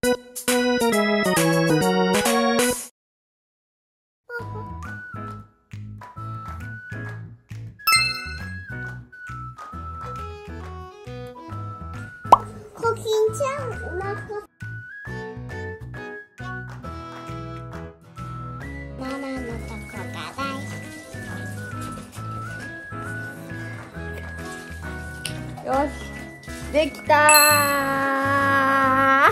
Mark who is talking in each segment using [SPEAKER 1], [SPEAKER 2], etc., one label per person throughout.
[SPEAKER 1] コキンちゃんお腹ママのとこが大好
[SPEAKER 2] よし、できたー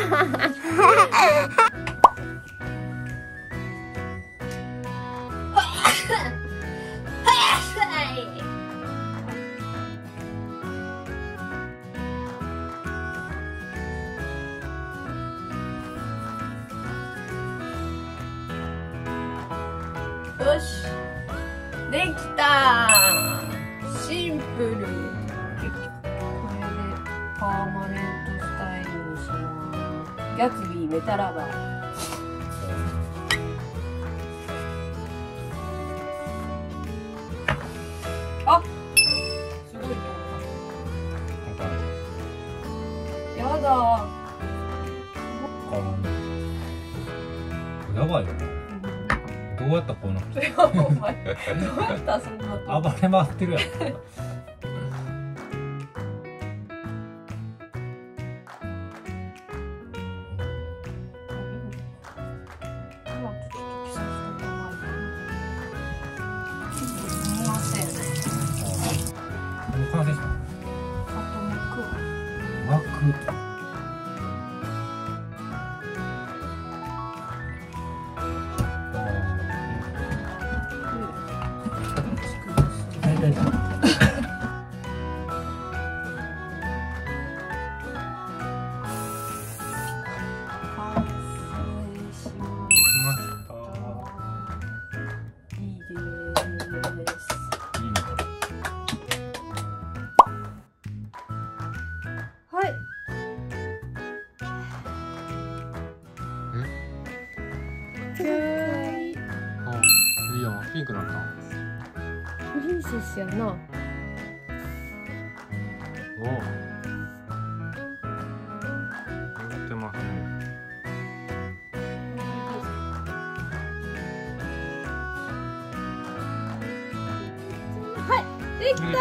[SPEAKER 2] よし、できたー。シンプル。これでパーマネントスタイルにします。ギャツビーメタラバー。あ、すごいね。やだ
[SPEAKER 3] やばいよね。どうやったらこうなる？
[SPEAKER 2] お前、どうやったらそんなと。
[SPEAKER 3] 暴れ回ってるやん。完成した。
[SPEAKER 2] あと
[SPEAKER 3] 巻く。
[SPEAKER 4] いいやん、ピンクなった。
[SPEAKER 2] プリンセスやな。
[SPEAKER 4] おお。乗ってますね。
[SPEAKER 2] はい、できたー。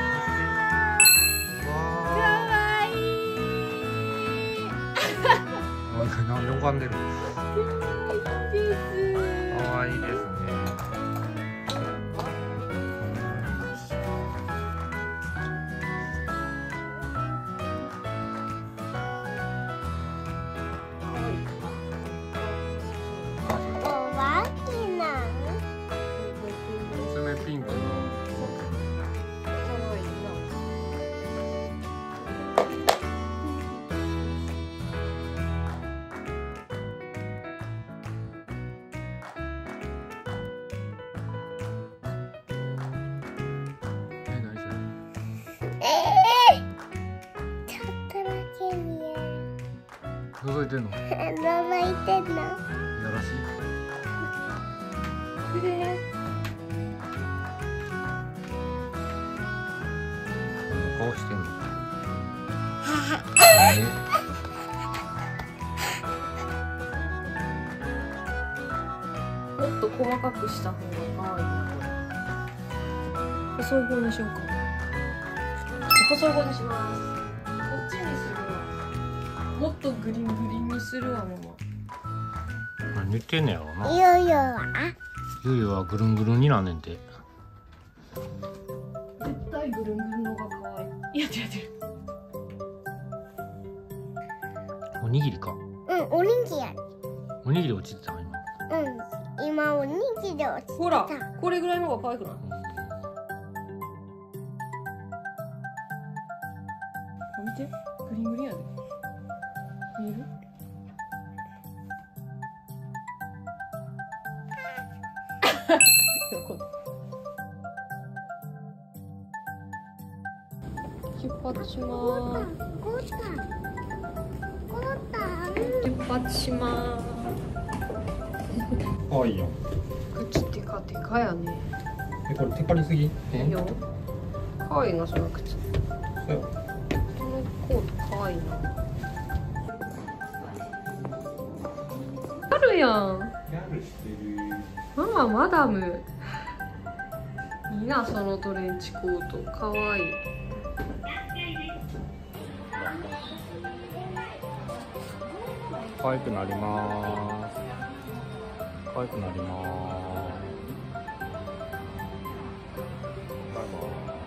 [SPEAKER 2] かわいい。
[SPEAKER 4] なんで拝んでる。かわいいですね。ピンクの
[SPEAKER 1] ちょっとだけ見える。
[SPEAKER 4] 覗いてんの？
[SPEAKER 1] 覗いてんの。
[SPEAKER 4] やらしい。顔してんの。
[SPEAKER 2] もっと細かくした方が可愛いな。細い方にしようか。細い方にします。こっちにするわ。もっとグリングリンにするわ、ママ。
[SPEAKER 4] 何言ってんねやろな。
[SPEAKER 1] ゆうゆうは
[SPEAKER 4] ゆうゆうはぐるんぐるんになんねんて。
[SPEAKER 2] 絶対ぐるんぐるんのが可愛い。やってるやってる。
[SPEAKER 4] おにぎりか。
[SPEAKER 1] うん、おにぎりやる。
[SPEAKER 4] おにぎり落ちてたの今。
[SPEAKER 1] うん、今おにぎり落ちてた。
[SPEAKER 2] ほら、これぐらいの方が可愛くない？見て、グリングリンやで。見える？出発します。出発します。
[SPEAKER 4] かわいいよ。
[SPEAKER 2] 口テカテカやね。
[SPEAKER 4] これテカりすぎ？
[SPEAKER 2] いいよ。可愛いな、その靴。
[SPEAKER 4] そうよ。
[SPEAKER 2] このコート可愛いな。 ルやん。
[SPEAKER 3] ギャルしてる。
[SPEAKER 2] マママダム。いいなそのトレンチコート、かわいい。
[SPEAKER 4] 可愛くなります。可愛くなります。バイバ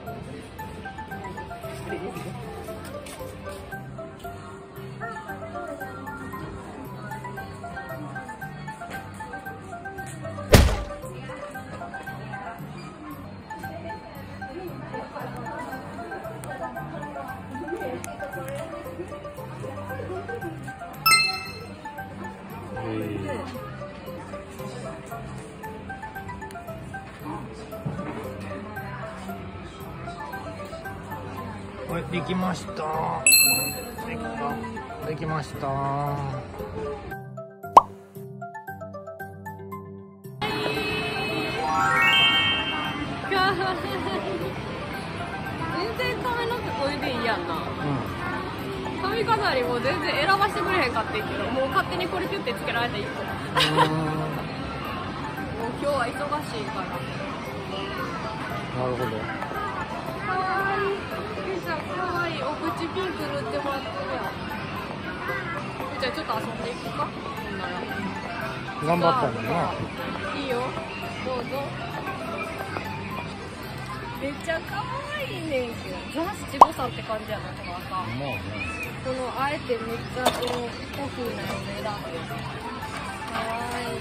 [SPEAKER 4] イ。はい、できました。できました。
[SPEAKER 2] 全然髪の毛これでいいやんな。髪飾りも全然選ばしてくれへんかってんけど、もう勝手にこれピュってつけられた1個。もう今日は忙しいから。
[SPEAKER 4] なるほど。
[SPEAKER 2] かわいい。ゆうちゃんかわいい。お口ピンク塗ってもらってるやん。ゆうちゃんちょっと遊んでいくか。ほんなら。
[SPEAKER 4] 頑張ったんだな。
[SPEAKER 2] いいよ。どうぞ。めっちゃ可愛いねんけど、ザ・七五三って感じやな、この赤。
[SPEAKER 4] まあね。
[SPEAKER 2] このあえてめっちゃこのコフーなやつ選んで。可愛い。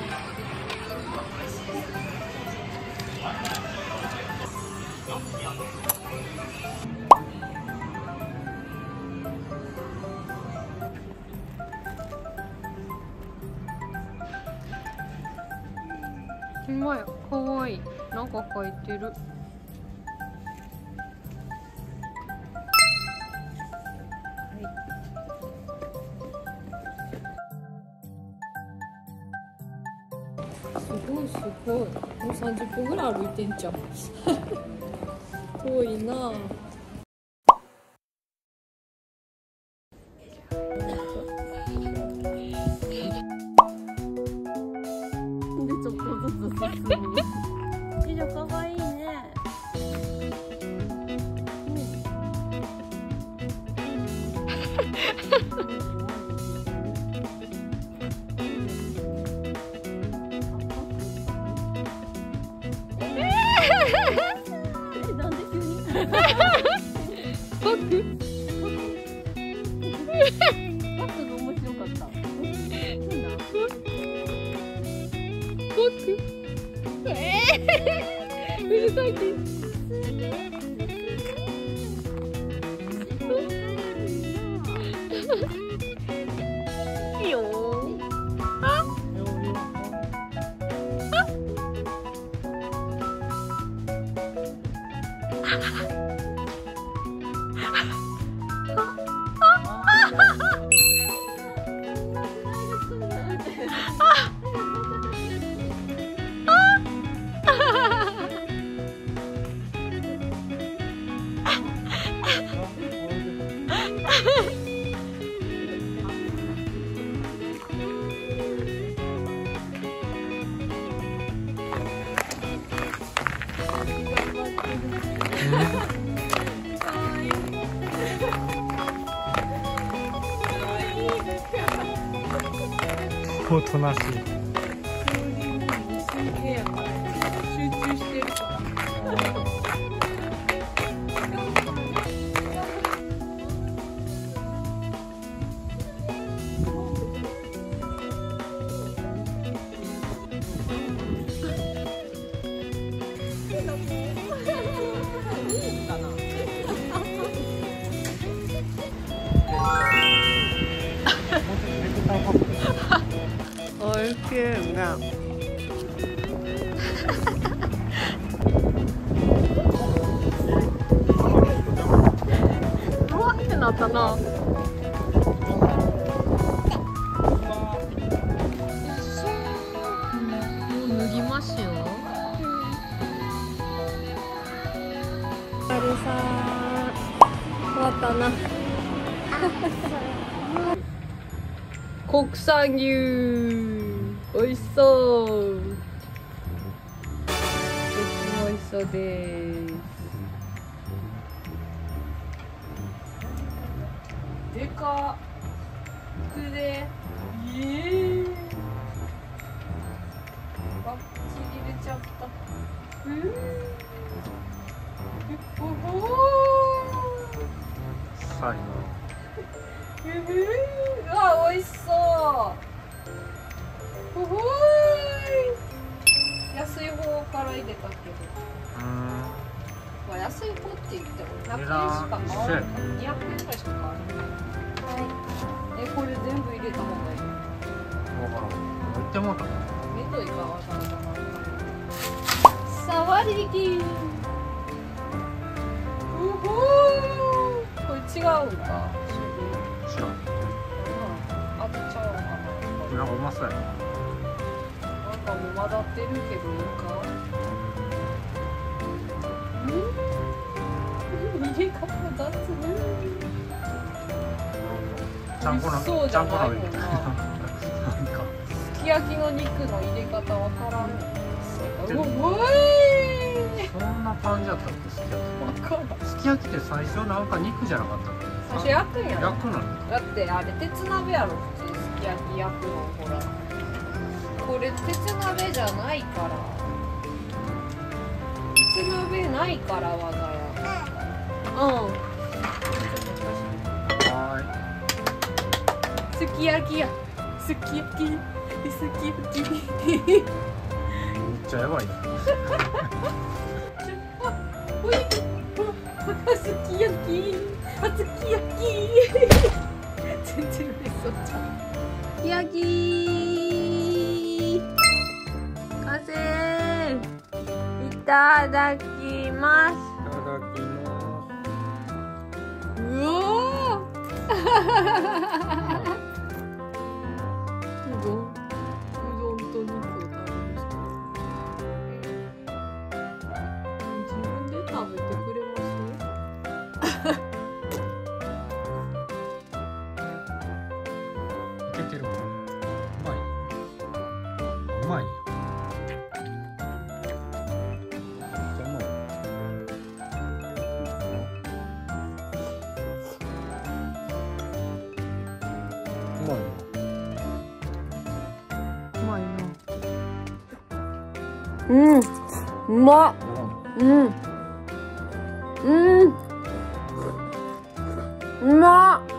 [SPEAKER 2] ほんまや、可愛い。なんか書いてる。すごいすごい。もう30分ぐらい歩いてんじゃん。遠いなぁ。でちょっとずつ進む。以上可愛いね。なんで急に？バック？バックが面白かった。バック？うるさいって。いいよ。
[SPEAKER 4] おとなしい。
[SPEAKER 2] 集中してるから。おいしいね。うわってなったな。もう脱ぎますよ。あれさー、終わったな。国産牛。 美味しそう。どっちも美味しそうです。でかっ。くで。あ、ちぎれちゃった。おほ
[SPEAKER 4] 最後。
[SPEAKER 2] うわ、美味しそう。ほほーい。安い方から入れたけど。まあ、安い方って言っても100円しか買わない。200円くらいしか買わない。はい。これ全部入れた方がいい。
[SPEAKER 4] わからん。言ってもうた。
[SPEAKER 2] めどいかわからない。さわりき。ほほー。これ違うんか。
[SPEAKER 4] 知らん。
[SPEAKER 2] あとちゃうかな。
[SPEAKER 4] なんかうまそうやな。
[SPEAKER 2] なんかもう混ざってるけどいいか。入れ方雑ね。
[SPEAKER 4] ちゃんこ鍋。
[SPEAKER 2] そうじゃないもんな。
[SPEAKER 4] なんか
[SPEAKER 2] すき焼きの肉の入れ方わからん。おい。
[SPEAKER 4] そんな感じだったっけ、すき焼き。
[SPEAKER 2] わからん。
[SPEAKER 4] すき焼きって最初なんか肉じゃなかったっけ。
[SPEAKER 2] 最初焼くんやろ。
[SPEAKER 4] 焼くのに。
[SPEAKER 2] だってあれ鉄鍋やろ普通。すき焼き焼くのほら。これ鉄鍋じゃないから。鉄鍋ないから我が家。
[SPEAKER 4] は
[SPEAKER 2] すき焼きや。すき焼き。すき焼き。
[SPEAKER 4] ーい。めっちゃやばいな。
[SPEAKER 2] おい。すき焼き。あ、すき焼き。全然嬉しそうじゃん。すき焼き。完成。いただきます。
[SPEAKER 4] いただきます。
[SPEAKER 2] うわうどんと肉を食べる人。自分で食べてくれます？
[SPEAKER 4] いけてる。うまい。うまいよ。めっちゃうまい。うまいな。
[SPEAKER 2] うまいな。うまっ。うまっ。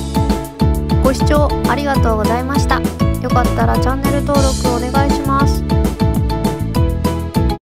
[SPEAKER 1] ご視聴ありがとうございました。よかったらチャンネル登録お願いします。